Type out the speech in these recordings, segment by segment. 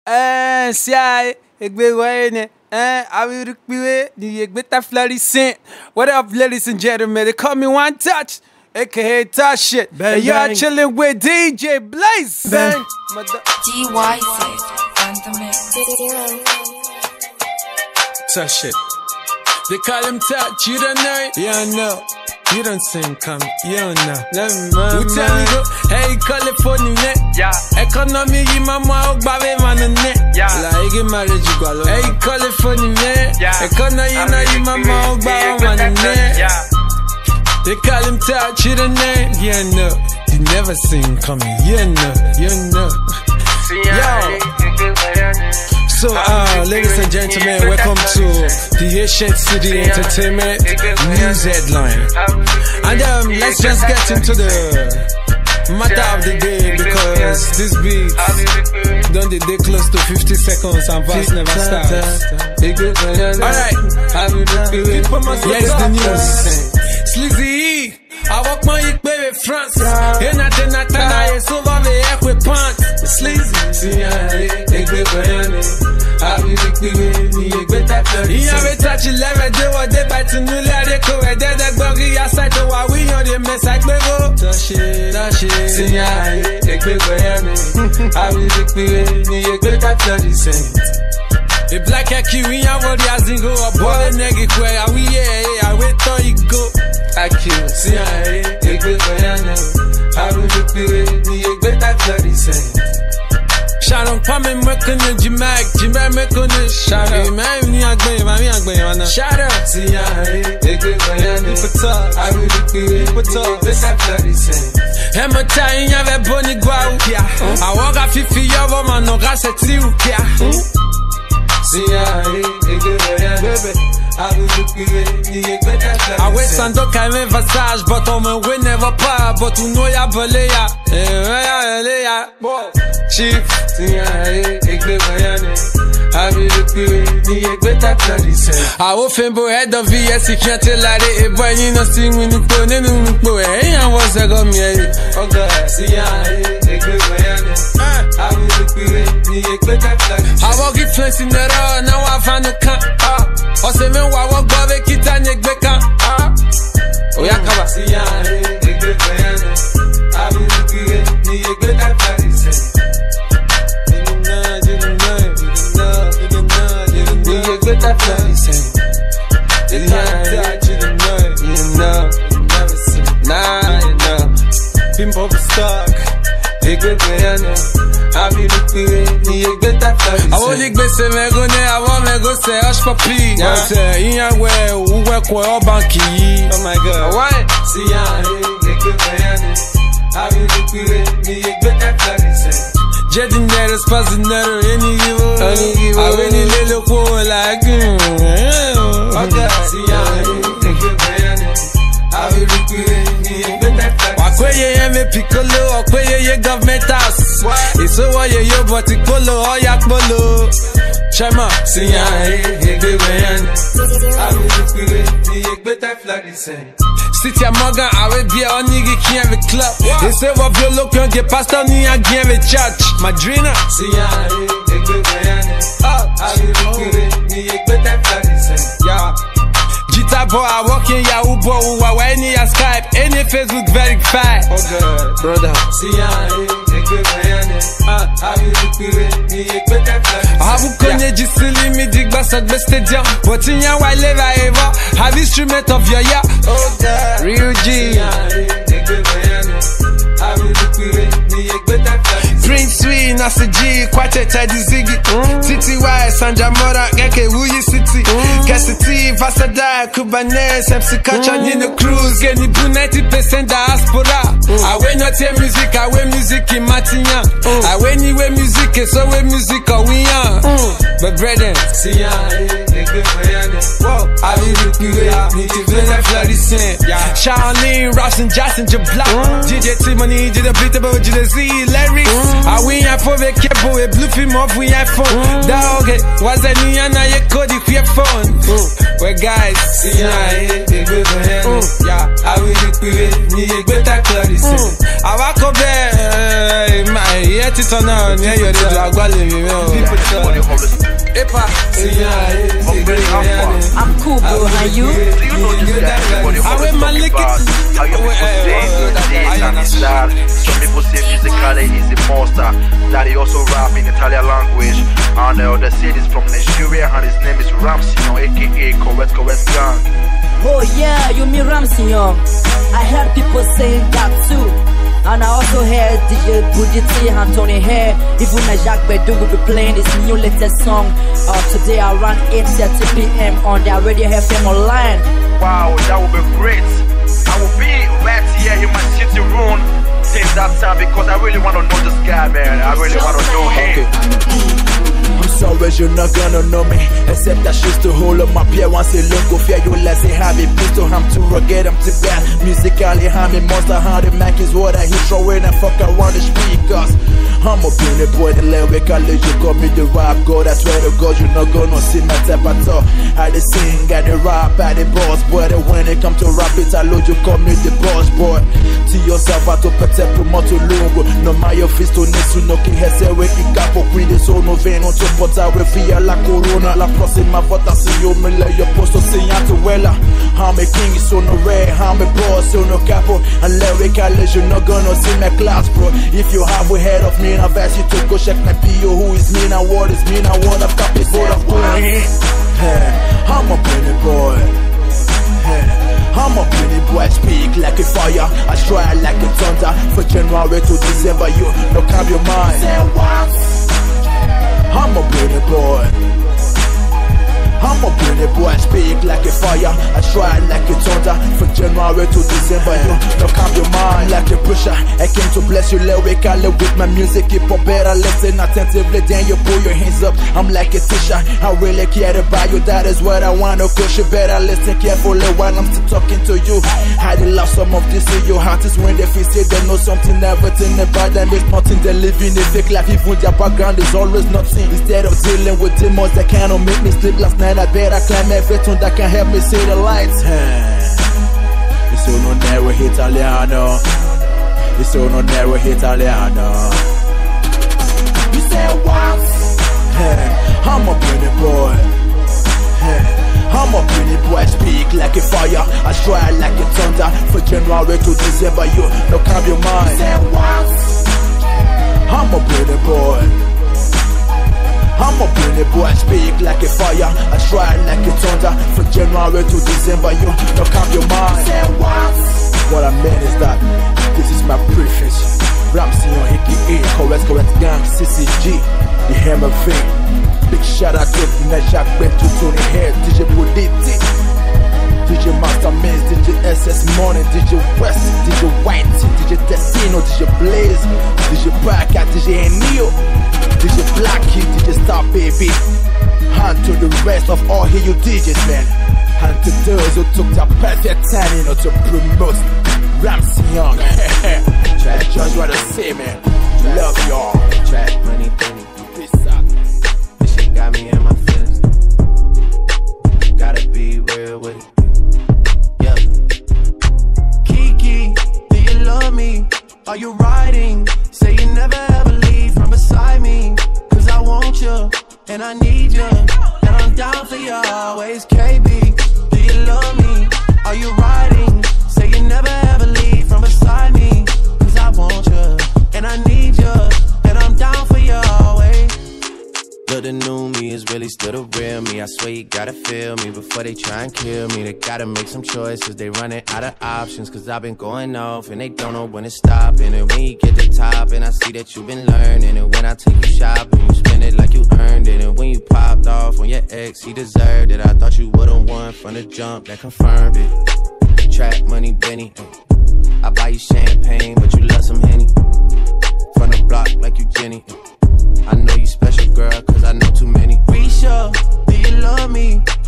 I will repeat the better florissant. What up, ladies and gentlemen? They call me One Touch, aka Touch Shit. And y'all chilling with DJ Blaze. Bang. Touch Shit. They call him Touch, you don't know it? Yeah, I know. You don't sing, come, you don't know. Who tell you go? Hey, California, yeah. Economy, you mama, baby, man, net. Yeah. Like, you married, you go. Hey, California, yeah. Economy, you mama, baby, man, net. Yeah. They call him Touch, you don't know. Yeah, no. You never sing, come, you know, you know. Yo. So, ladies and gentlemen, welcome to the Ancient City Entertainment News Headline. And let's just get into the matter of the day, because this beat done the day close to 50 seconds and verse never stops. Alright, here's the news. Sleazy, I walk my baby France. And I did not tell I so love it with pants. Sleazy, see, I will be you have a touch 11, they were there by to new lady. They the buggy outside the wall. We on the mess like we go. Touch it, see, I will be the black kiwi, I want the Azingo, a boy, nigga, where are we? I wait till you go. I kill, see, I will be the Sharon coming, making a Jimac, making a shadow. Man, you are going, shadow. See, I will be Emma Time, you have a bonny guau. I walk a 50 year woman, no gas at you. I wait and don't come in visage, but on my way never pa, but you know ya balea. Chief, I will fembo head of VS, you can't tell that it, but you know, sing when you put in the boy. I was a gum, oh God, see, I walk it flex in the road, now I found a car. Or say, me, I walk by the kid and you get a oh, yeah, come on. See, I will be I want to go say me go ne, I want me go say hush papi. But in your way, who work with your banky? Oh my God! Why? See I Jetting there is passing there any give. I really little cool like you. Okay. See I will me piccolo, or government house. It's over your body polo, or yak bolo. Chama, see, I will better flag the same. City Morgan, I will be on nigga can't have a club. They say what you look on get past on me and give a church. Madrina, see, I will better flag the same. Yeah. Boy, I walk in Yahoo boy, who are any Skype, any Facebook verified. Oh God, brother. See, I will connect you silly me dig bass at the stadium. But in your while ever have instrument of your ya. Oh God, real G. Prince Sweet, Nasa G, Quache Teddy Ziggy, Titi Y, Sandra Mora, Geke Wuyi City, Cassity, Vasada, Kubanes, MC Kacha, Nino Cruz, Geni Bu 90% diaspora. I will not hear music, I wear music in Martinia. I wear music, so we music, we are. But brethren, see, I be looking good, need to feel that florissant. Charlene, Ross and Jason, je block. DJ Timony, j'ai de beat about j'ai de Z lyrics. Ah oui, un faux avec Kepo et Blue Film off, oui, un fond. Dog, wazani, yana, ye code, if you phone. Well, guys, see ya, they good for him. Yeah, I be looking good, need to get that florissant. I walk up there, my, yet it's on, yeah, you're the dog, well, you know. I'm cool, bro. How you? How you some people say musically he's a monster. That he also rap in Italian language. And the other said he's from Nigeria and his name is Ramsey, aka Correct Gang. Oh yeah, you mean Ramsey, I heard people saying that too. And I also heard DJ Buditi and Tony Hare, even Jacques Bedu will be playing this new latest song today around 8:30 p.m. on their Radio FM online. Wow, that would be great. I will be right here in my city room since that time because I really want to know this guy, man. I really want to know him. I'm sorry you're not gonna know me, except that she's to hold up my peer once you look off, yeah, you let's say have it pistol, I'm too rugged, I'm too bad. Musically, I'm a monster, how the Mac is what I hit, throw it and fuck around the speakers. I'm a puny boy, the lyrically, you call me the rap god, I swear to God, you're not gonna see my type at all. I the sing, I the rap, I the boss, boy, when it come to rap it, I load you call me the boss, boy. To yourself, I to protect from moto lungo, no my office to nesu, no king has a way, he got for queen, so no vein on top. Portare via la corona, la prossima volta se io me lei io posso segnato quella. I'm a king, sono re, I'm a boss, sono capo. And lyrically, you're not gonna see my class, bro. If you have a head of me, I've asked you to go check my PO. Who is me now? What is me now? What I've got before I'm going. I'm a pretty boy. I'm a pretty boy, speak like a fire, I strike like a thunder. For January to December, you no calm your mind. Say what? I'm a pretty boy. I'm a pretty boy, speak like a fire, I try like a thunder. From January to December, you don't calm your mind like a pusher. I came to bless you lyrically with my music. Keep on better, listen attentively, then you pull your hands up. I'm like a teacher, I really care about you, that is what I wanna push. You better listen carefully while I'm still talking to you. I did love some of this in your heart is when they feel say they know something, everything about them is nothing. They live in a fake life, even their background is always nothing. Instead of dealing with demons that cannot make me sleep last night, I better climb everything that can help me see the lights. E sono nero italiano, e sono nero italiano. You say what? I'm a pretty boy. I'm a pretty boy, speak like a fire, I strike like a thunder. From January to December, you no calm your mind. You say what? I'm a pretty boy. I'm a pretty boy, speak like a fire, I strike like a thunder. From January to December, you don't calm your mind. Say what I meant is that this is my preference. Ramsey on aka Correct Gang, CCG, the Hammer V. Big shout out to Jacques Bedu, Tony Hare, DJ Buditi, DJ Master Mins, DJ SS Money, DJ West, DJ White, DJ Destino, DJ Blaze, DJ Baka, DJ Neo, DJ Blackie, DJ Star Baby. And to the rest of all here you DJs, man. And to those who took their perfect time, you know, to promote Ramsey Young. Try just what I say, man. Love y'all. Track money, peace out. This shit got me in my feelings. Gotta be real with it. Yeah. Kiki, do you love me? Are you riding? Say you never ever leave from beside me. Cause I want you, and I need you, and I'm down for you always. KB, do you love me? Are you riding? Say you never ever leave from beside me. Cause I want you, and I need you, and I'm down for you always. But the new me is really still the real me. I swear you gotta feel me before they try and kill me. They gotta make some choices, they running out of options. Cause I've been going off and they don't know when to stop. And when you get to the top and I see that you've been learning. And when I take you shopping, you spend it like you earned it. And when you popped off on your ex, he deserved it. I thought you would've won from the jump, that confirmed it. Track money, Benny. I buy you champagne, but you love some Henny. From the block like you Jenny. I know you special, girl, cause I know too many. Risha, do you love me?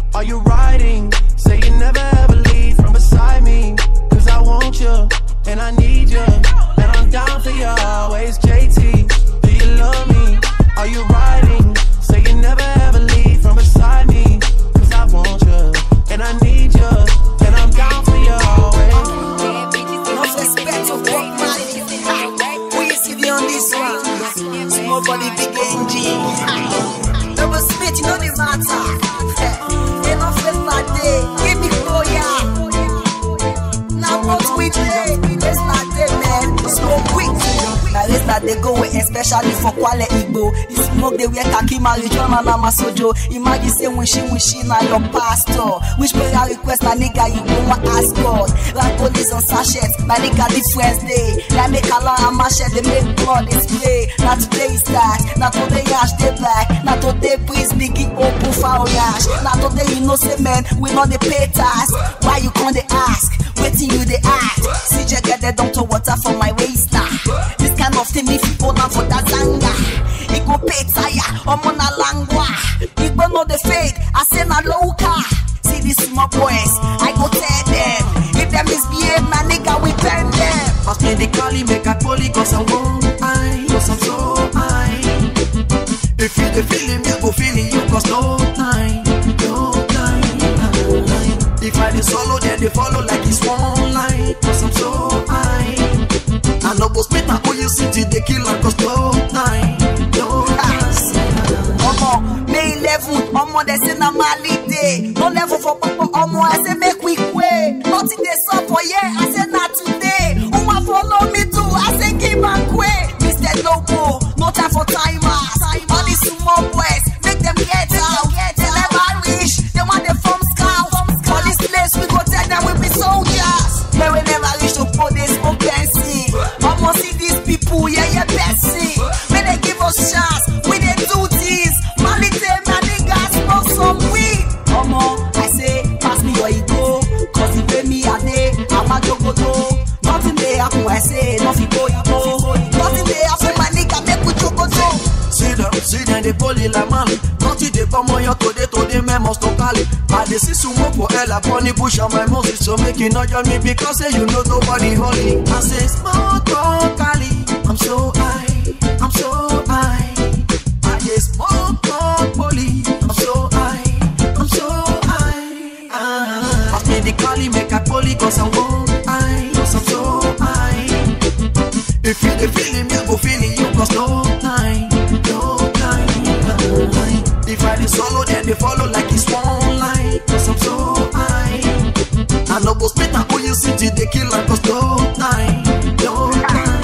they go with, especially for Kwale Igbo. The smoke they wear kaki marijuana na masojo. Imagine say when she na your pastor. Which prayer request na nigga you won't ask God. Like police on sachets, na nigga difference day. They make a lot of machete, they make blood display. Not today is that, not today yash they black, not today breeze biggie open foul yash. Not today you know say man, we know they pay tax. Why you can't they ask? Waiting you they act. See you get the doctor water for my waist now. This kind of thing if you hold on for that zanga. It go pay tire, na langua. It go know the fake, I say na loca. See these small boys, I go tell them. If them misbehave, my nigga, we bend them. Pass me the cali, make a poly, cause I won't I, cause I'm so high. If you the feeling, me go feeling you, cause no time, no time. If I the solo, then they follow like it's one line, cause I'm so high. I know go spit and all you see till they kill her, cause no time, no time. May 11, they say na malite. No level for papa, I say make we way. Nothing they saw for yeah, I say not today. Follow me too, I say keep and quay. Mr. Lobo, no time for timers. All these small boys, make them get out. They never reach, they want the from scouts. For this place, we go tell them we be soldiers. May we never reach to put this open-see. Almost see these people, yeah, best see. May they give us chance, we they do this. Malite, my niggas, smoke some weed. I say, pass me your ego. Cause you pay me a day, I'm a jogoto. Nothing they happen, I say, nothing go, you go. Nothing they happen, my nigga, make we jogoto. See them, they poly la man. Nothing they come on your today, me must to call it. I dey see some more for Ella, Bonnie Bush on my Moses. So make you not join me because say you know nobody holy. I say, smoke on Cali, I'm so high, I'm so high. I say, smoke on Poly, I'm so high, I'm so high. Pass me the Cali, make a Poly, cause I'm so high, cause I'm so high. If you the feeling, me go feeling you, cause no time, no time. If I the solo, then they follow like it's one line, cause I'm so high. I know go spit and all you see till they kill her, cause no time, no time.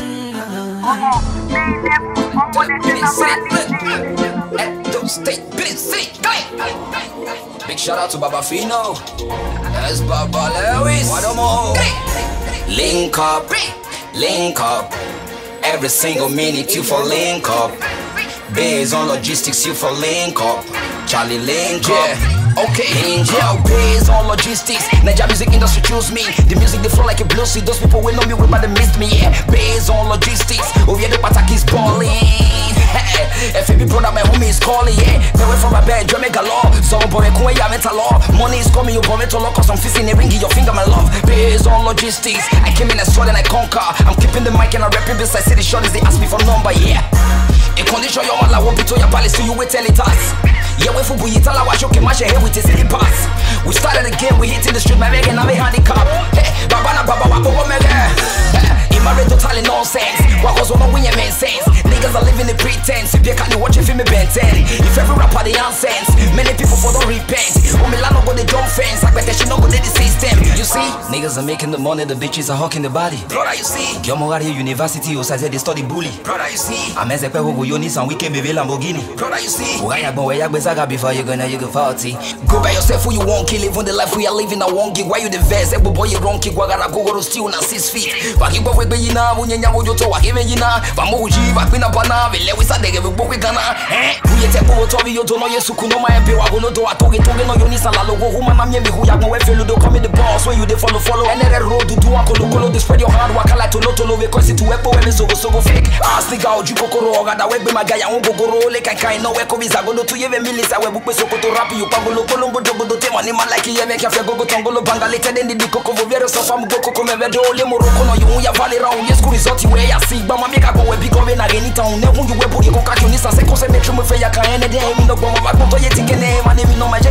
Big shout out to Baba Fino. That's Baba Lewis. What more? Link up, link up. Every single minute you for link up. Based on logistics you for link up. Charlie link up. Okay, link up. Based on logistics, Naija music industry choose me. The music they flow like a blue sea. Those people will know me with, but they missed me. Yeah, based on logistics. Over here the patak is balling. FAB brother, my homie is calling. Yeah, they went from my bed, Jamaica law. Some boy come ya mental law. Money is coming, you boy mental law. Cause I'm fixing a ring in your finger, my love. Based on logistics, I came in as sword and I conquer. I'm keeping the mic and I rapping this. I see the shot as they ask me for number. Yeah, a condition your man, I won't be to your palace, so you will tell it us. Yeah, we for you tell I watch okay, match your head with a city pass. We started again, we hitting the street, my making now we handicap. Hey, Baba, wako married totally nonsense. What goes on when you make sense? Niggas are living in pretense. If you can't watch a film, Ben 10. If every rapper the nonsense, many people for don't repent. Milano go the jump fence, I bet that she no go to the system. You see, niggas are making the money, the bitches are hawking the body. Brother, you see, Gilmore University, who says they study bully. Brother, you see, I'm as a pebble who you need some weekend baby Lamborghini. Brother, you see, why before you gonna you go party. Go by yourself who you won't kill, even the life we are living. I won't give. Why you the best? Every boy you wrong kick, why gotta go to steal now 6 feet. Yina, Munya Mojo, Hime Yina, Bamuji, Bakina Pana, Lewis, I gave a book with Ghana. We at a boat of you don't know your Sukuno, my Pio, I will not do a token to no Unisa logo, whom I'm who have no fellow to come in the boss where you they follow, and then a road to do a colo to spread your hard work. I like to not know because it's to weapon and so fake. Ask the guy, Jukoro, that way be my guy, I won't go like I kind know where Kovis are going to even millions. I will book so to rap you, Pablo Colombo, Dote, money man like you make a go Tongolo Banga later than the Coco Vero, so I'm Goko Mevedo, Lemorono, you Valley round, yes, resort you where I see, but my make a go and be going again in town. Never you will put your cocaine, say, Cose, make sure you can end the day, no bomb, I go to your ticket name, and even know my Jenny.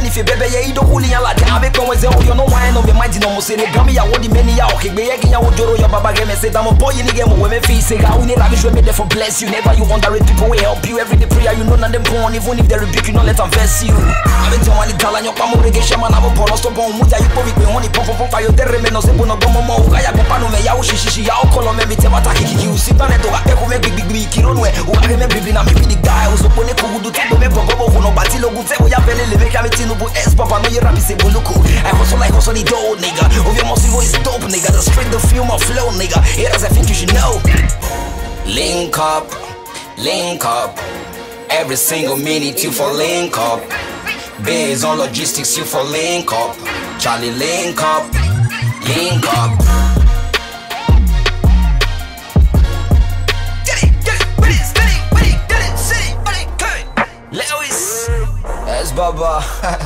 if you baby, you don't hold in like I make no way, you know why I know me mind no more say the gummy, I want the many out, okay, be again, I would do your baba game and say, I'm a boy in the game, women face, I will never show me there for bless you, never you underrate people will help you, every day prayer, you know, none them born, even if they rebuke you, not let them verse you. I've been telling you, talent, your palm, we get shaman, I'm a bonus, so bon, muta, you probably honey, pop, fire, there remain no simple, no bomb, I have a pano, me, yaw, shishi, yaw, color, me, tell what I can you, sit on it, I can make big, kironwe, who I remember being a the guy who's upon a cool do take me for no batilo, good say, we have belly, make a meeting, no S, papa, no, you're rapid, say, Buluku. I also like also the dough, nigga. Of your most voice dope, nigga. The straight, the film, of flow, nigga. Here as I think you should know. Link up, link up. Every single minute you for link up. Based on logistics, you for link up. Charlie, link up, link up. Lewis, that's Baba.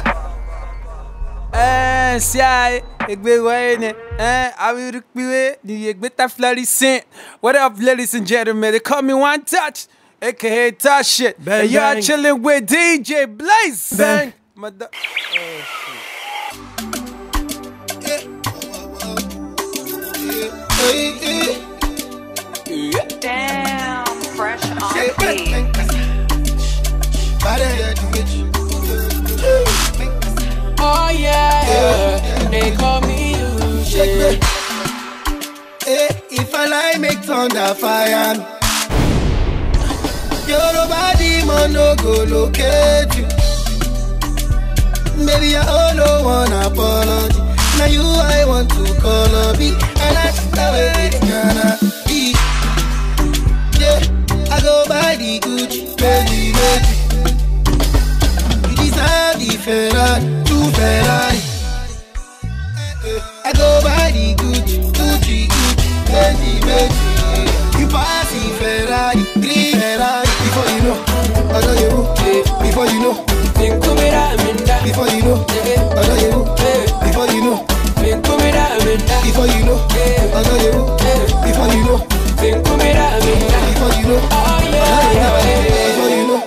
Si I be waiting, I will be the better florissant. What up, ladies and gentlemen? They call me One Touch, aka Touch Shit. Bang, and y'all bang. chilling with DJ Blaze. Bang. Mother. Damn, fresh on the beat. Oh yeah, they call me you. If I lie, make thunder fire. Your body man no go locate you. Baby, I only want apology. Now you I want to call a beat, and that's the way it's gonna be. Yeah, I go by the Gucci, baby, baby. You deserve the Ferrari, two Ferrari. I go by the Gucci, Gucci, baby, baby. You pass the Ferrari, three Ferrari. Before you know, I know you. Before you know, before you know, I know you. Before you know, before you know, I know you. Before you know, before you know, Oh yeah, before you know.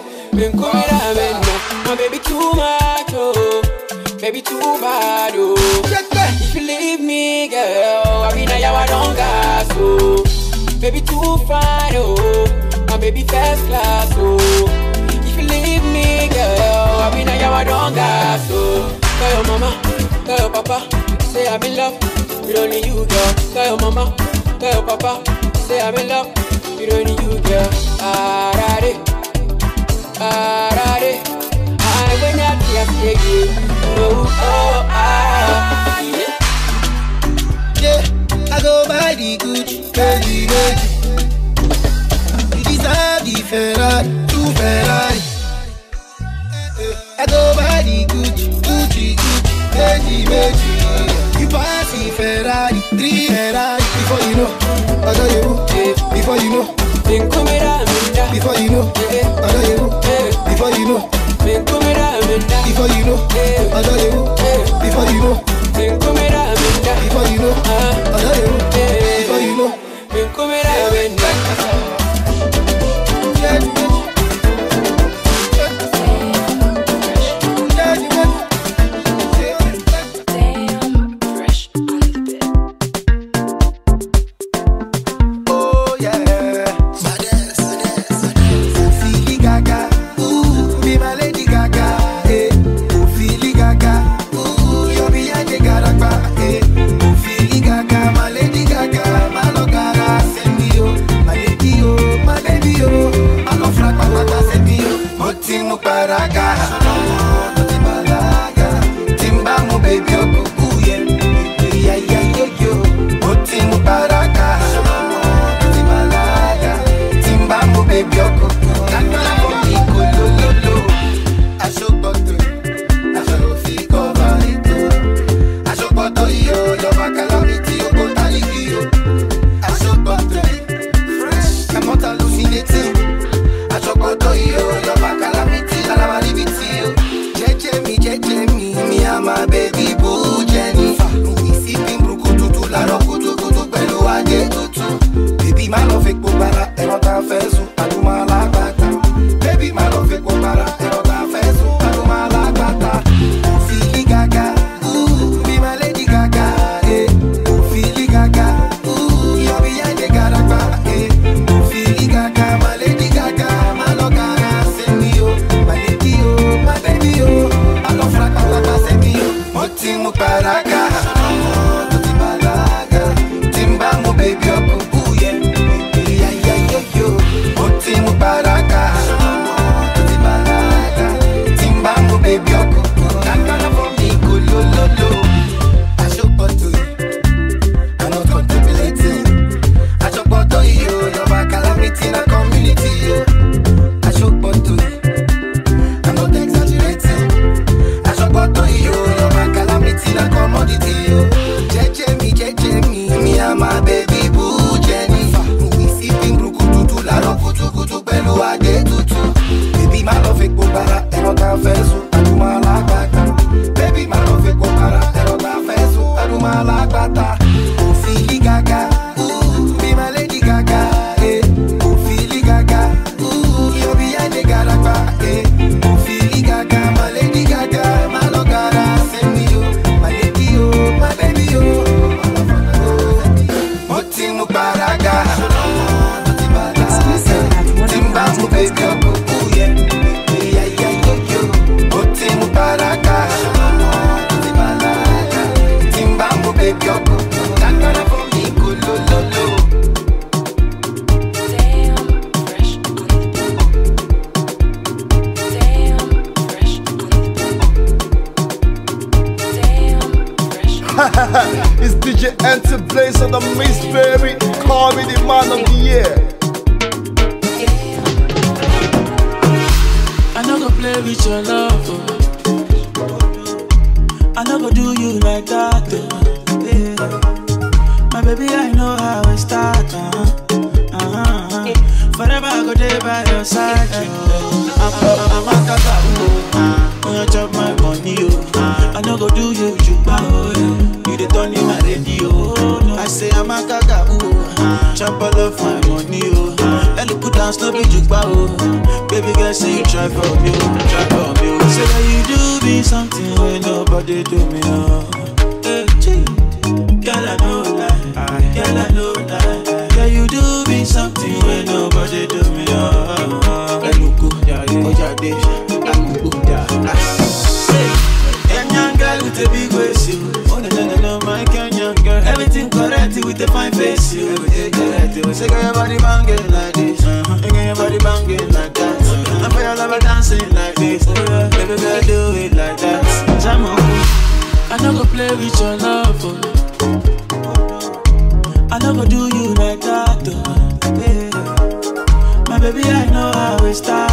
My baby too much, oh, baby too bad, oh. If you leave me, girl, I mean I don't gas, oh. Baby too fine, oh, my baby first class, oh. If you leave me, girl, I mean I don't gas, oh. Tell your mama, tell your papa, say I'm in love, we don't need you, girl. Tell your mama, tell your papa, say I'm in love, we don't need you, girl. Arare, arare, I when I get you, oh, oh, ah, yeah. Yeah, I go by the Gucci, baby, baby. You deserve the Ferrari, two Ferrari. I go by the Gucci, Gucci, Gucci, baby, baby. You pass the Ferrari, three Ferrari. Before you know, I know you. Before you know, before you know, I know you. Before you know, before you know, I know you. Before you know, before you know, I know you. Before you know, Damn, fresh on the beat. oh yeah. It's DJ Enter Blaze on the Miss Baby. Call me the man of the year. I no go play with your love. I no go do you like that. My baby, I know how it start. Forever I go there by your side. I'm a kaka. When you chop my money, I no go do you juba. You the turn in my radio. I say I'm a kaka. Chop all of my money. Let me put down slow be juba. Baby girl, say you try for me. Try for me. Say that you do me something when nobody do me. Girl, I know lie. Girl, I know lie. Yeah, you do me something when nobody do me. Kenyan girl with a big waist, you. Oh no, my Kenyan girl. Everything correct with a fine face, you. Everything correct. Say girl, your body banging like this. Girl, your body banging like that. I'm for your lover dancing like this. Baby girl, do it like that. I no go play with your love. I no go do you like that. My baby, I know how we start.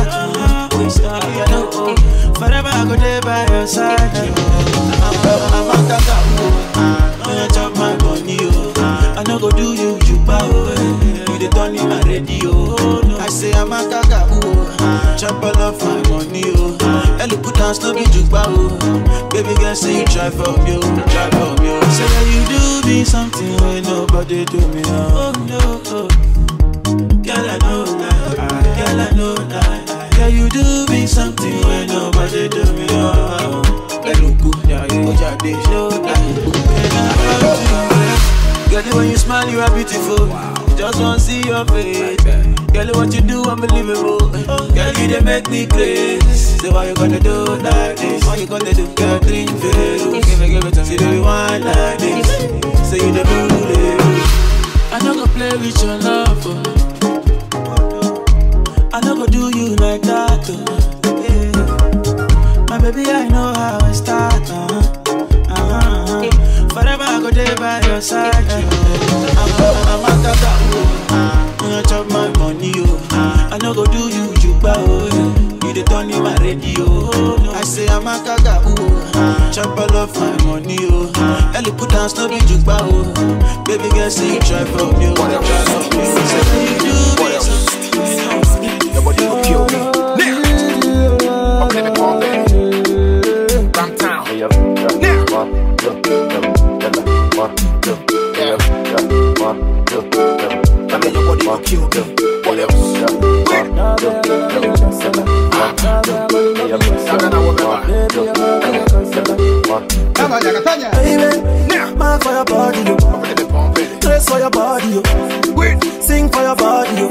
Forever I go there by your side. I'm a kaka. When you chop my money, I no go do you juba. You the turn in my radio. I say I'm a kaka. Chop all of my money. Let me put down slow be juba. Baby girl, say you try for me. Try for me. Say that you do me something when nobody do me. Oh no. Girl, I know that. Girl, I know that. Yeah, you do me something when nobody do me. Girl, when you smile, you are beautiful. Just wanna see your face. Girl, what you do, unbelievable. Girl, you they make me crazy. Say, why you gonna do like this? What you gonna do? Girl, drink Veru. Give it to me. See, baby, wine like this. Say you the bully. I no go play with your love. I no go do you like that. My baby, I know how I start. Forever I go there by your side. I'm a kaka. When you chop my money, I no go do you juba. You the turn in my radio. I say I'm a kaka. Chop all of my money. Let me put down slow be juba. Baby girl, say you try for me. Try for me. Say you do me something. Nobody will kill me. I'm living on bed. Downtown. Nobody will kill me. What else? Baby, man for your body, dress for your body, sing for your body.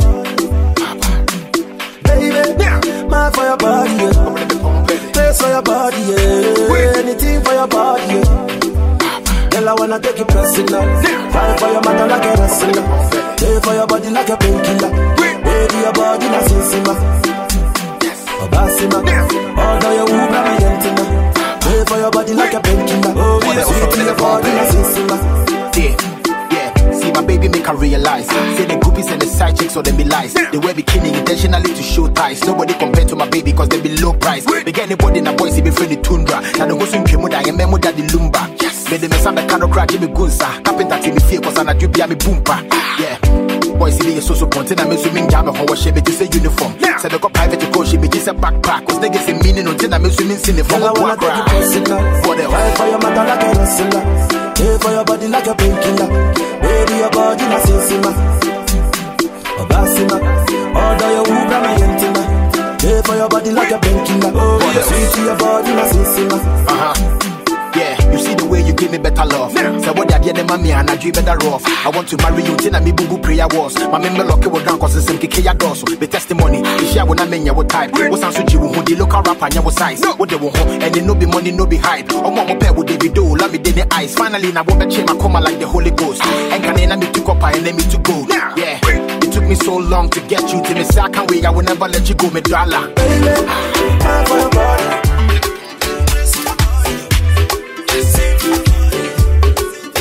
Baby, man for your body, dress for your body, anything for your body. Girl, I wanna take you personal. Fight for your mother like a wrestler. Pay for your body like a painkiller. Baby, your body na sinsima. Obasima. Although you whoop na my yentina. Pay for your body like a painkiller. Oh, sweet your body na sinsima. Yeah. See my baby make her realize. Say the groupies and the side chicks or them be lies. They wear bikini intentionally to show ties. Nobody compared to my baby cause they be low price. They get anybody in a boy see be friendly tundra. Now they go swim Kemuda and memo that the lumba. Made them mess up the cano crack Jimmy Gunsa. Carpenter team me fear cause I do be a me boompa. Yeah. Boys see the so content I'm swimming jam a whole shape to say uniform. Said they got private to go she be just a backpack. Cause they get some meaning until I'm swimming in the form of one crack. What else? Fight for your mother like a wrestler. Pay for your body like a painkiller. Baby, your body na sinsima. Obasima. Although you whoop na my yentima. Pay for your body like a painkiller. Oh, sweet your body na sinsima. Yeah, you see the way you give me better love. Say what they get mommy and I dream better off. I want to marry you, tina me boo prayer was. My member lock it down cause it's some kiki doors. The testimony, the share when I mean your type. What's on Suji who the local rapper and your size. What they want and they no be money, no be hype. Or more pair with David do, let me in the eyes. Finally, now what change my coma like the Holy Ghost. And can I me to copper and let me to go. Yeah, it took me so long to get you to me. So I can't wait, I will never let you go, me dollar. Baby, for your body.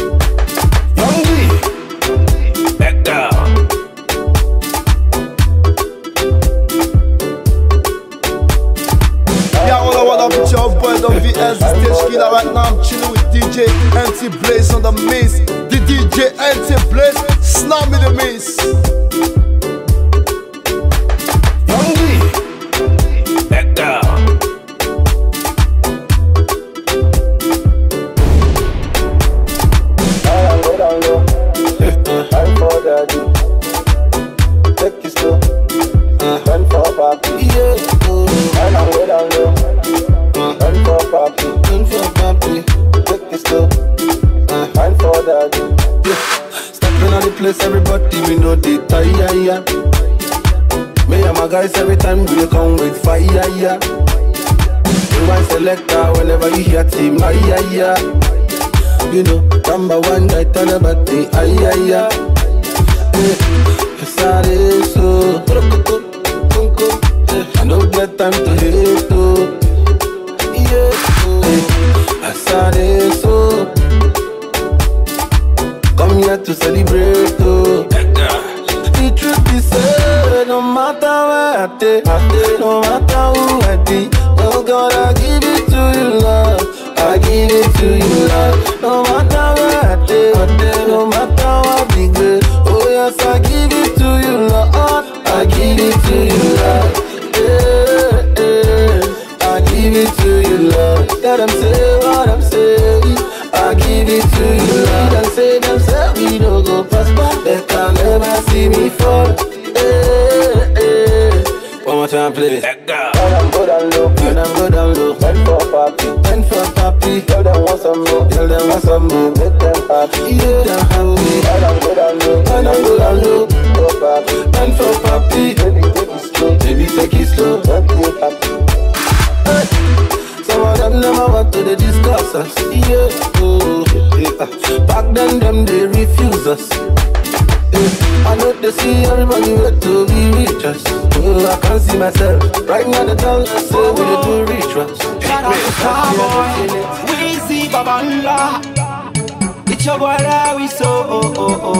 it's your boy the VS, the stage killer. Right now I'm chilling with DJ NT Blaze on the mix. The DJ NT Blaze, snap me the mix. Back down. Go down low. I'm for daddy. Take it slow. Run for papi. Go down low. Run for papi. Take it slow. Run for daddy. Stepping on the place, everybody we know the tire. Me and my guys every time we come with fire. You want selector whenever you hear team yeah. You know, number one guy tell about the yeah. Sorry, so I don't get time to hate too. Yeah, sorry, so come here to celebrate too. The truth is no matter where I take, no matter who I be, oh God, I give it to you, love. I give it to you, love. No matter where I take, no matter what big good. Oh yes, I give it to you, love. I give it to you, love. I give it to you, love. Let them say what I'm saying. I give it to you, love. Them say we don't go past, but they can never see me fall. One more time, please. Go down low. Run for papi. Tell them want some more. Make them happy. Go down low. Run for papi. Baby, take it slow. Don't be happy. Some of them never want to discuss us. Back then, them they refuse us. I know they see everybody wait to be rich us. I can't see myself. Right now the town I say we do reach us. Shout out to Starboy, Weezy, Babala. It's your boy that we so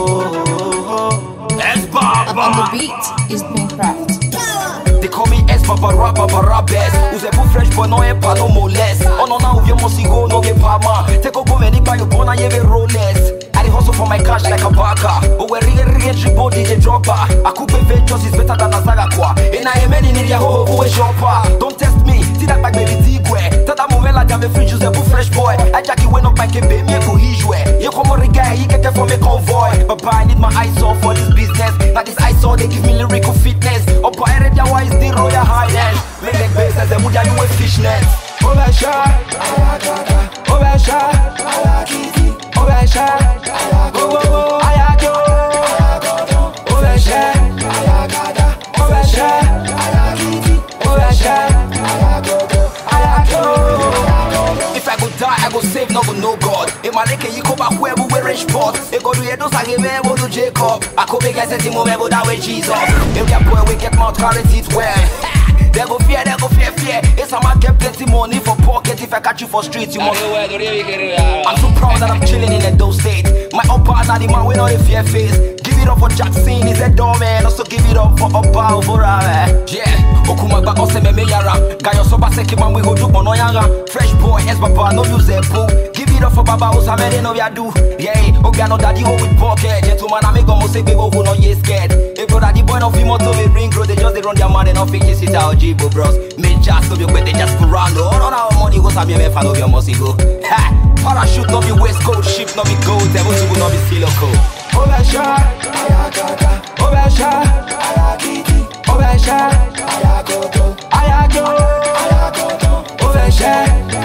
S Baba. On the beat is Minecraft. They call me S Baba Rabes. Use pour fresh boy non est pas no molest. On en a ouvert mon cigo no get pas ma. Take a go many by your bona yeve rollers. I hustle for my cash like a baka. But we're really triple DJ dropper. I could be ventures is better than a saga qua. And I am any near ho who is shopper. Don't test me, see that back baby Tigwe. Tada Mumela Jam free juice a fresh boy. I Jackie went up like a baby for his way. You come on the guy, he get from a convoy. But I need my eyes off for this business. Now this eyes all they give me lyrical fitness. Up I read your wise the Royal Highness. Make like base as a wood you with fishnets. Overshot, overshot, overshot. If I go die, I go save, no go no God. In my lake, you come back where we wear sport. They go to your dos, I give me to Jacob. I could make a setting moment that way Jesus. If that boy we get mouth, carry teeth well. They go fear. It's a man get plenty money for pocket. If I catch you for streets, you must. I'm so proud that I'm chilling in a dope state. My upper and the man, we know the fear face. Give it up for Jackson, he's a doorman. Also give it up for Upper over yeah, Okuma back on Seme Meyara. Gayo Soba Seki man, we go do Monoyara. Fresh boy, S Baba, no use a boo. Give it up for Baba, who's a man, no ya do. Yeah, Obiano daddy, go with pocket. Gentleman, I make a mose, we go, who no ye scared. If brother, the boy, no fee motor, we ring, grow, they just they run their man, and no fee, sit out, Jibo bros. Me just so you bet they just for round. Oh, no, no, money goes, I'm your fan of your musty go. Ha! Parachute, no be West Coast, ship, no be gold, devil, you will not be Siloco. Overshot, overshot, overshot, ayago, overshot,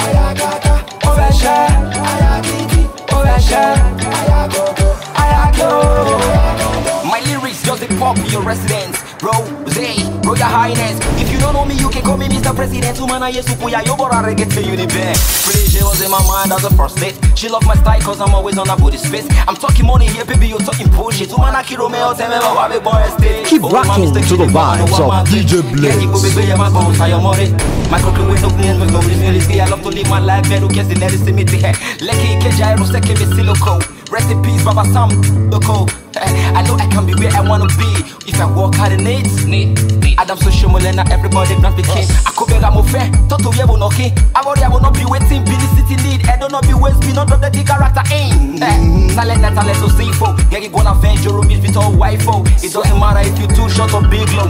overshot, ayago. My lyrics just a pop in your residence. Royal Highness. If you don't know me, you can call me Mr. President. Umana Yesupu ya yobora reggae to you the best. She was in my mind as a first date. She loved my style cause I'm always on her booty space. I'm talking money here, baby, you're talking bullshit. Umana Kiro me out, tell me about big boy stay. Keep rocking to the vibes of DJ Blaze. My crooked way no clean, but go really I love to live my life, man, who gets the nearest to me to head. Lucky Kejairo, second Siloco. Rest in peace, Baba Sam, Loco. I know I can be where I wanna be if I work hard in it. Adam social molena, everybody grant the king. I could be a fair, Toto we will not king. I will not be waiting, be the city lead. I don't know be waste, be not of the character in. Silent that talent so safe. Yeah, you gonna venture room with all wife. It doesn't matter if you too short or big long.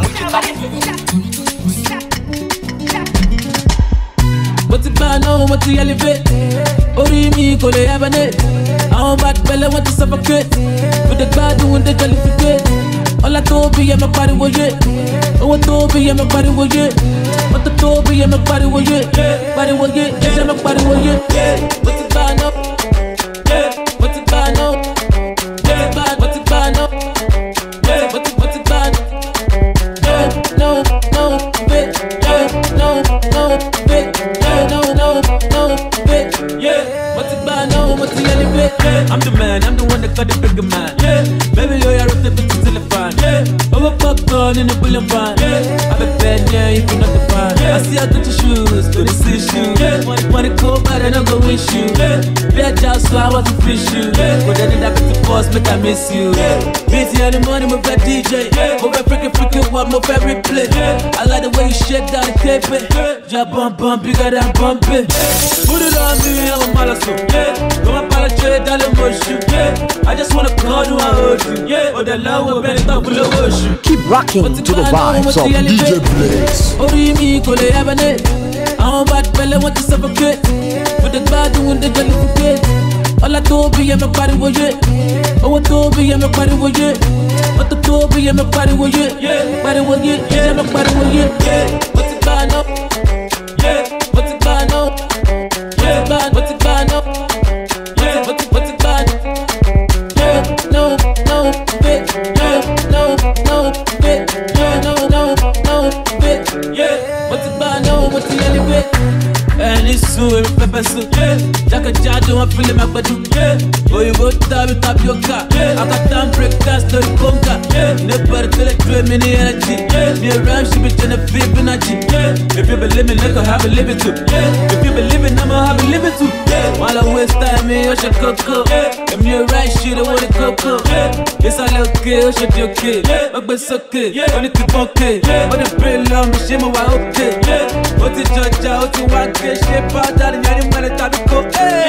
What's it bad now, what's the elevate? Ori mi ko le abane. I'm bad belly want to suffocate. With the bad doing the jollificate. All I told me, my body was it. Oh, I told me, my body was it. What I told me, my body was it. Body was it, yeah, my body was it. What's it bad now? What's it bad now? What's it bad now? What's it bad? No, bitch. No, bitch. No, bitch. Yeah. What's it bad now? What's the elevate? I'm the man, I'm the one that got the bigger man. Baby, yo, I wrote the bitch to telephone. Over popcorn in the bullion van. I'm a bad, yeah, if you're not the fan. I see I got your shoes, but it's issue. Wanna go, but I don't go with you. Be a job, so I want to fish you. But then I got the boss, make I miss you. Busy on the money, my bad DJ. Over freaking, what my favorite play. I like the way you shake down the cape. Job bump, bigger than bump it. Put it on me, I'm a malasso. Come up, I'll trade down the motion. I just wanna call you, I hold you. Oh, the love will better talk below ocean. Keep rocking to the vibes of DJ Blaze. Ori mi ko le abane. I'm bad belly want to suffocate. With the bad doing the jollificate. All I told me, my body was it. Oh, I told me, my body was it. What I told me, my body was it. Body was it, yeah, my body was it. What's it bad now? What's it bad now? What's it bad now? What's it bad? No, bitch. No, bitch. No, bitch. Yeah. What's it bad now? What's the elevate? And it's so pepper soup. Jacka Jado, I'm feeling my body. Oh, you go tap your car. I got time breakfast to the conga. Never tell it to me energy. Me around, she be trying to feel energy. If you believe me, let her have a living too. If you believe it, I'ma have a living too. While I waste time, me, I should cocoa. If you're right, she don't want to cocoa. It's all okay, I should be okay. But it's okay, only keep okay. But the brain love me, she my okay. What's it, Georgia? What's it, what? Shape out, darling, you're the man that I go.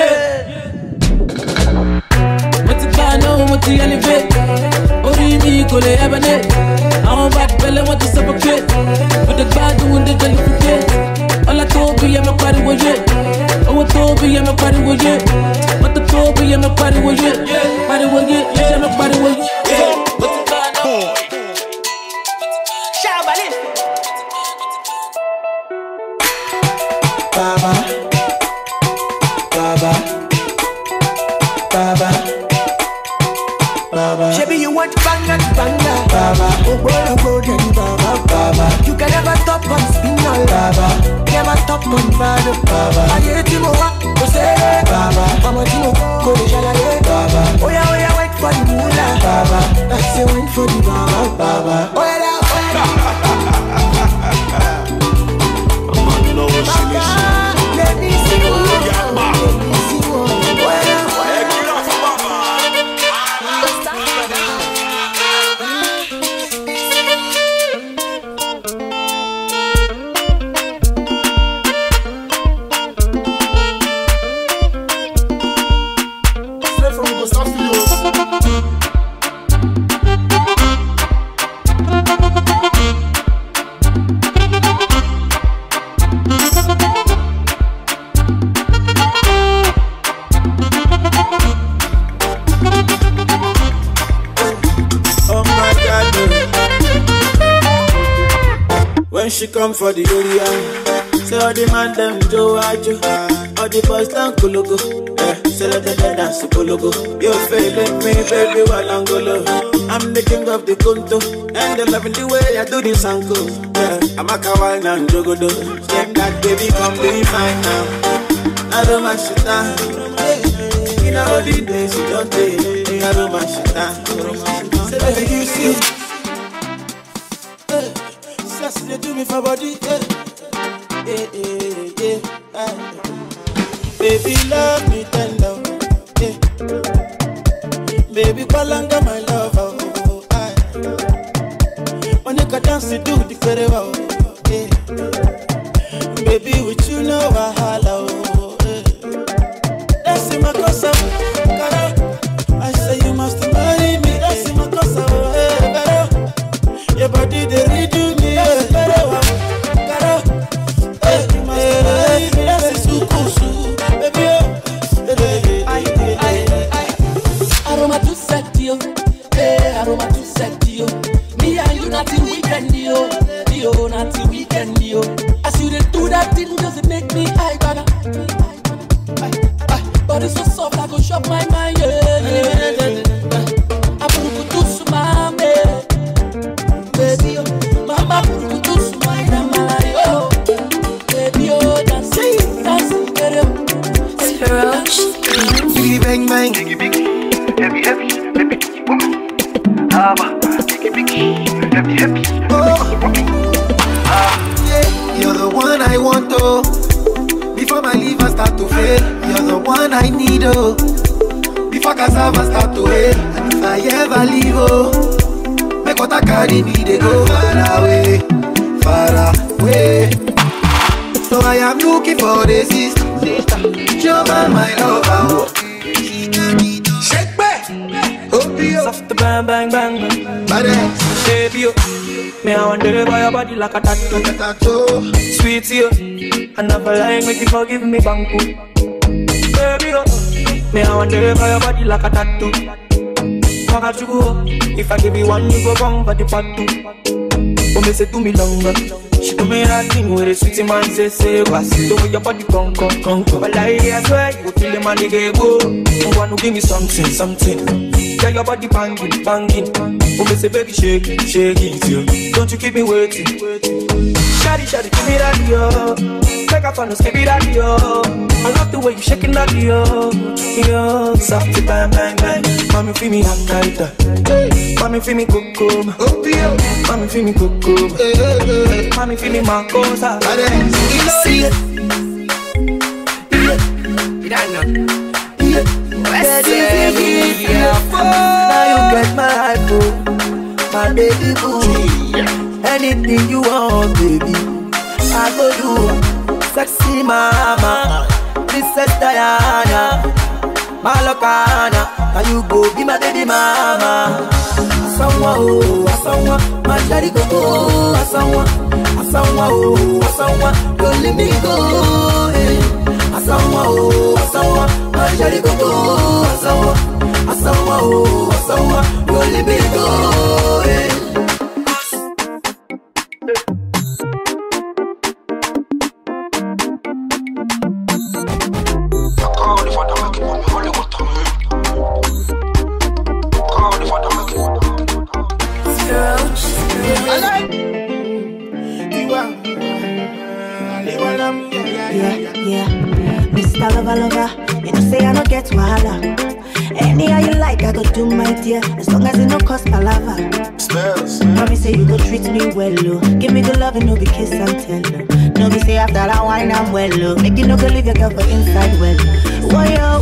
What's it bad now? What's the elevate? Ori mi ko le abane. I'm bad belly want to suffocate. With the bad doing the jollificate. All I told me, my body was it. Oh, I told me, my body was it. What I told me, my body was it. Body was it, yeah, my body was it. What's it bad now? Baba, Baby, you want banga, Baba. Oh, go, Baba. You can never stop on spinal, Baba. Never stop on Baba. I get you more, go say, Baba. I'm a Timo, go to Jalaye, Baba. Oh, yeah, wait for the moolah, Baba. I say, wait for the Baba. Oh, yeah. Let me see you. When she come for the area, say all the man them Joe Ajo, all the boys down Kologo, say let them dance to Kologo. You feeling me, baby, while I'm golo. I'm the king of the Kunto, and they loving the way I do this uncle. I'm a kawaii and Jogodo. Step that baby, come be fine now. I don't mind shit down. In all the days you don't take, I don't mind shit down. Say baby, you see. They do me for body, Baby, love me tender, Baby, Palanga, my lover. dance to do the kerewa, yeah. Baby, with you no wahala, yeah. That's in my casa, cara. I say you must marry me. That's in my casa, yeah. Your body they redo me, yeah. Cara, you must marry me. That's sukusu, baby, Aroma too sexy, hey, aroma too sexy, me and you not till weekend, yo, not till weekend, yo. As you did do that thing, does it make me high, gaga? But it's so soft, I go shop my mind, yeah. I put to sumame, baby, mama put to sumame, oh, baby, oh, dance, get it. Biggie bang bang, Biggie biggie, heavy heavy, baby, boom. Biggie biggie, heavy heavy. Yeah, you're the one I want, oh. Before my liver start to fail, you're the one I need, oh. Before cassava start to hail, and if I ever leave, oh, make what I carry me, they go far away, far away. So I am looking for the sister, show my lover. Shake back, soft bang bang bang bang, baby, oh. Me I wonder why your body like a tattoo, sweet you. I never lying, make you forgive me, banku. Baby, oh. Me I wonder why your body like a tattoo. If I give you one, you go wrong for the part two. Oh, me say to me longer. She do me that thing with a sweetie man say, what's it the way your body come. But I swear, you feel the money get go. You want to give me something. Yeah, your body banging. Oh, me say, baby, shake it, yo. Don't you keep me waiting. Shawty, give me that, yo. Make a fun, give me that, yo. I love the way you shaking that, yo. Soft bang, bang, bang. Mommy, feel me, I'm tighter. Mommy, feel me, coco. Mommy, feel me, coco. Mommy, feel me, my cosa. See it. Now you get my hype, my baby boo. Anything you want, baby, I go do. Sexy mama, Princess Diana, Malokana, can you go be my baby mama? Asawa, my daddy go go. Asawa, don't let me go. Asawa, my daddy go go. Asawa, don't let me go. Yeah, Mr. Lover, you know say I don't get wahala. Anyhow you like, I go do my dear, as long as it no cost palava. Mommy say you go treat me well, oh. Give me good love and no be kiss and tell. No be say after that wine I'm well, oh. Make you no go leave your girl for inside well. Woyo,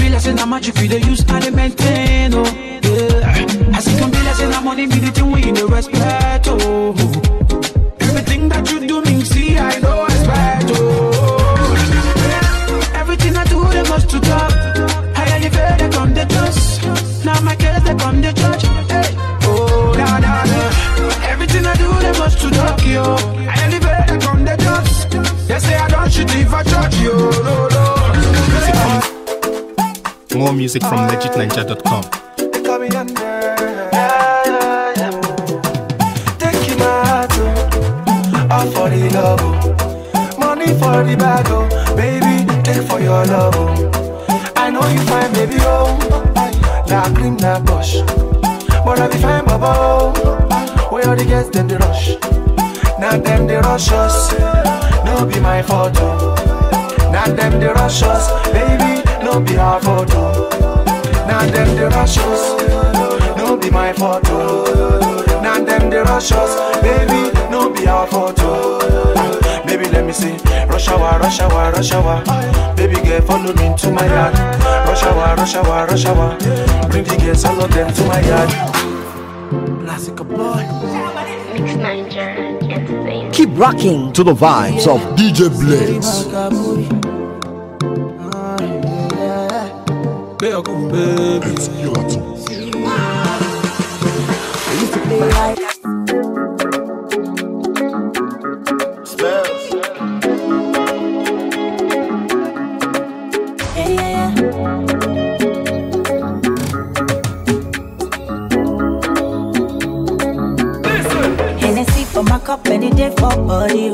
much if you they use and they maintain, oh, yeah. As it can be less than money, be the thing we in the respect, oh. Everything that you do means see, I know respect, oh. Everything I do, they must to talk. I elevate, they come the trust. Now my kids, they come the judge. Hey. Oh, nah, nah, nah. Everything I do, they must to talk, yo. I elevate, they come the trust. They say I don't shoot if I judge, yo. No, no. More music from legitninja.com. Come in under, yeah. Take my heart, all for the love, money for the bag, oh. Baby, take for your love, oh. I know you find baby, oh. Nah, cream, nah, bush, but I be fine, bubble. Where all the girls, them the rush. Now them the rush us, no be my photo. Now them the rush us, baby, no be our photo. Now them the rush us, no be my photo. Now them the rush us, baby, no be our photo. Baby, let me see, rush hour, rush hour, rush hour. Baby girl, follow me to my yard. Rush hour, rush hour, rush hour. Bring the girls, all of them to my yard. Classic boy. Mix Ninja Entertainment. Keep rocking to the vibes of DJ Blaze. Hennessy for my cup, any day for body.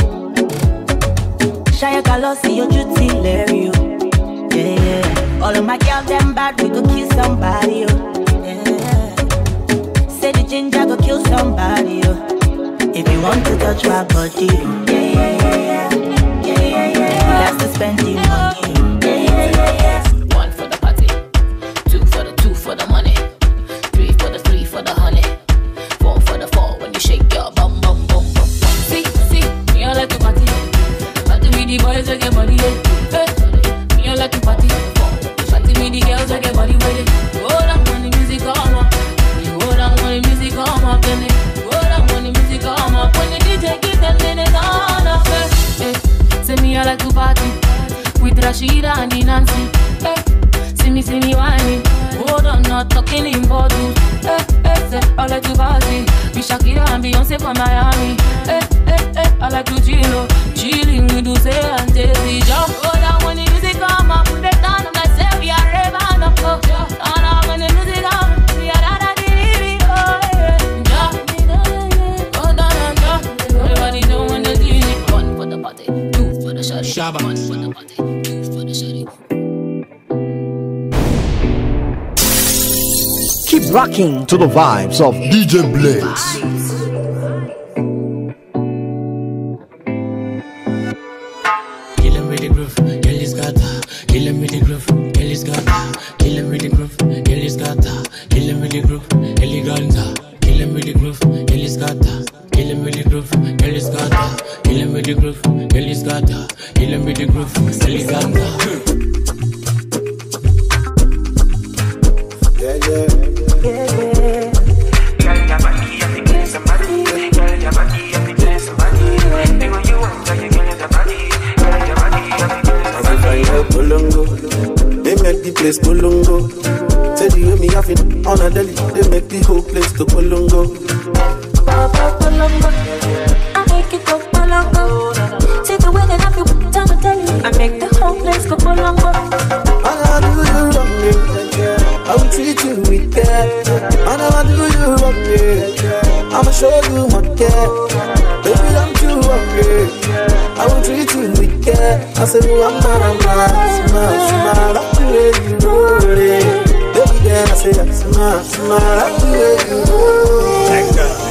Shaya Galo, see your duty, Larry. Yeah. All of my girls, them bad, we go kill somebody. Yeah. Say the ginger go kill somebody. If you want to touch my body, yeah. You have to spend the money. Yeah. One for the party, two for the money, three for the honey, four for the four when you shake your bum bum bum bum. See, me I like to party with the boys I get money. Hey, me I like to party with the girls I get money with it. Hold on when the music come up, hold on when the music come up, then hold on when the music come up. When the DJ get them then it's on up. Hey, say me I like to party with Rashida and the Nancy. Hey, see me whining. Hold on, not talking in bottles. Say I like to party with Shakira and Beyonce from Miami. I like to chilling with Dulce and Jay-Z. Jump, hold on when the music come up, put it down and I say we are raving up. Hold on when the music come, we are da-da-dee-dee-dee. Jump, hold on and jump. Everybody doing the DJ. One for the party, two for the shawty. One for the party, two for the shawty. Keep rocking to the vibes of DJ Blaze. Kill him with the groove, kill his gata. Kill him with the groove, kill his gata. Kill him with the groove, kill his gata. Kill him with the groove, kill his gata. Kill him with the groove, kill his gata. Kill him with the groove, kill his gata. Kill him with the groove, kill his gata. Kill him with the groove, kill his gata. Yeah. They make the place Polongo. Say the way me have it on a deli, they make the whole place to Polongo. Polongo, I make it go Polongo. See the way that I feel on the telly, I make the whole place go Polongo. I do you wrong, I will treat you with care. I never do you wrong, I'ma show you what care. Baby, I'm too hungry. I will treat you with care. I say, oh, I'm mad, like the way you roll it. Baby, girl, I say, I'm smart, like the way you roll it.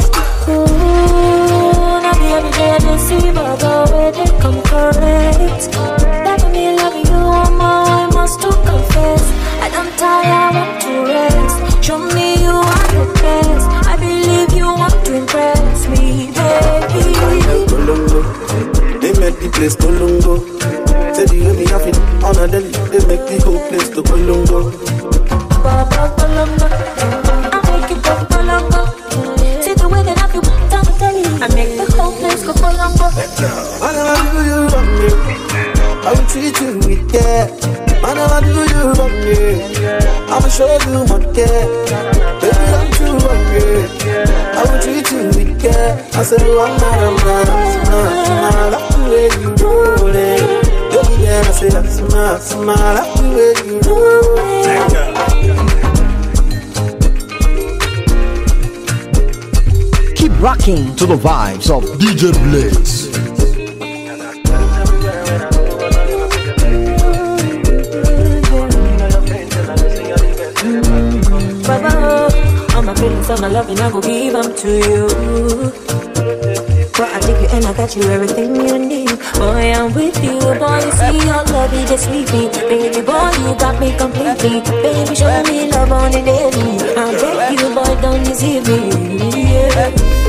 Now the every day I just see but go where they come correct. Like me loving you, I must to confess. I'm tired, I want to rest. Show me you are the best. I believe you want to impress me, baby. They make the place Polongo. Say the way me have it on a deli, they make the whole place to Polongo. Polongo, I make it go Polongo. See the way that Whenever do you wrong me, I will treat you with care. Whenever do you wrong me, I'ma show you my care. Baby, don't you wrong me, I will treat you with care. I said, one man, I love the way you roll it. Baby, yeah, I say that's my, I love the way you roll it. Keep rocking to the vibes of DJ Blaze. All my feelings, all my loving, I go give them to you. But I take you and I got you everything you need. Boy, I'm with you, boy, you see your love, you just sweet me. Baby boy, you got me completely. Baby, show me love on the daily. I beg you, boy, don't deceive me. Yeah.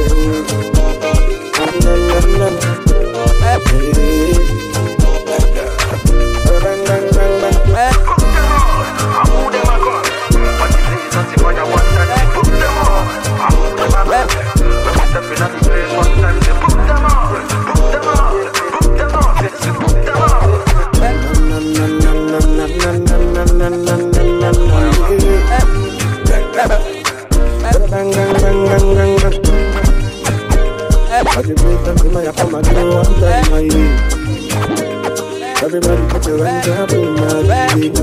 Everybody put your hands up in my feet.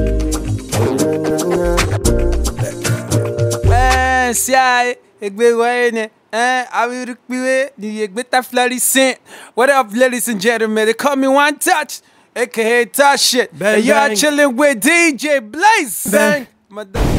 What up, ladies and gentlemen? They call me One Touch, aka Touch Shit. And y'all chilling with DJ Blaze. Bang.